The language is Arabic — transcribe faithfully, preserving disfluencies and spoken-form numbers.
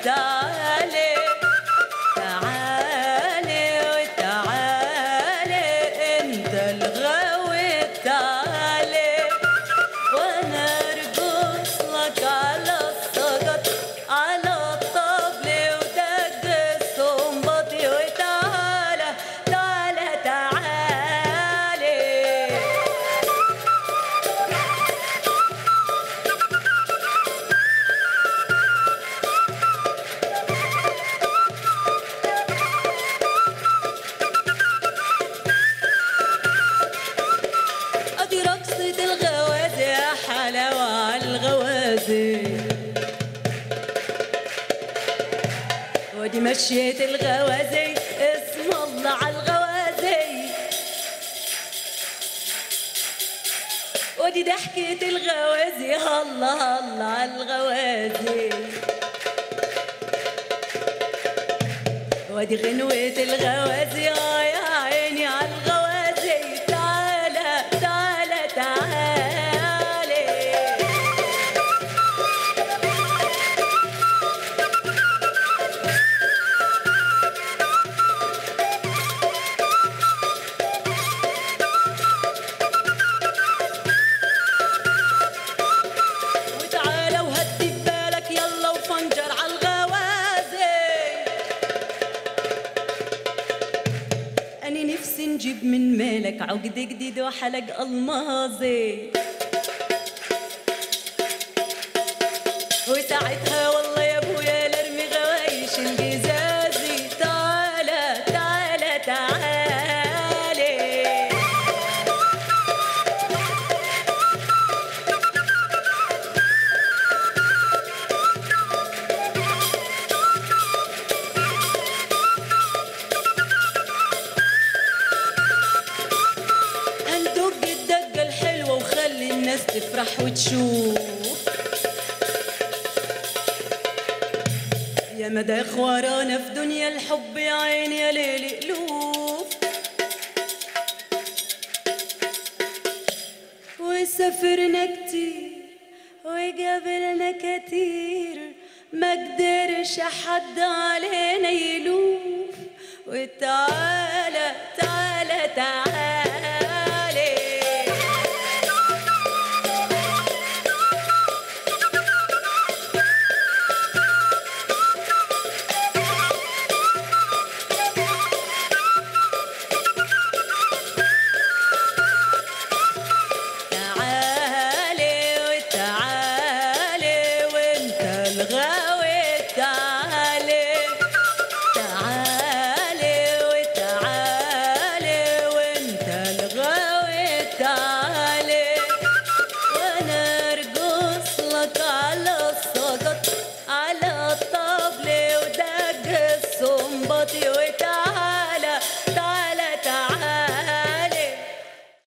تعالي تعالي وتعالي انت الغاوي تعالي وانا ارقص لك على السقط على الطبل ودق الصنبطي وتعالى تعالى تعالي ادي رقصة الغوازي يا حلاوة عالغوازي ودي مشية الغوازي اسم الله عالغوازي ودي ضحكة الغوازي الله الله عالغوازي ودي غنوة الغوازي اه يا عيني عالغوازي تعالى تعالى تعالي وتعالى وهدي ببالك يلا وفنجر عالغوازي أني نفسي نجيب من مالك عقد جديد وحلق ألماظي وساعتها والله يا ابويا لارمي غوايش الجزازي تعالى تعالى تعالي هندق الدقة الحلوة وخلي الناس تفرح وتشوف يا مدى ورانا في دنيا الحب يا عيني يا ليل ألوف وسافرنا كتير وقابلنا كتير ما قدرش حد علينا يلوف وتعالى تعالى تعالى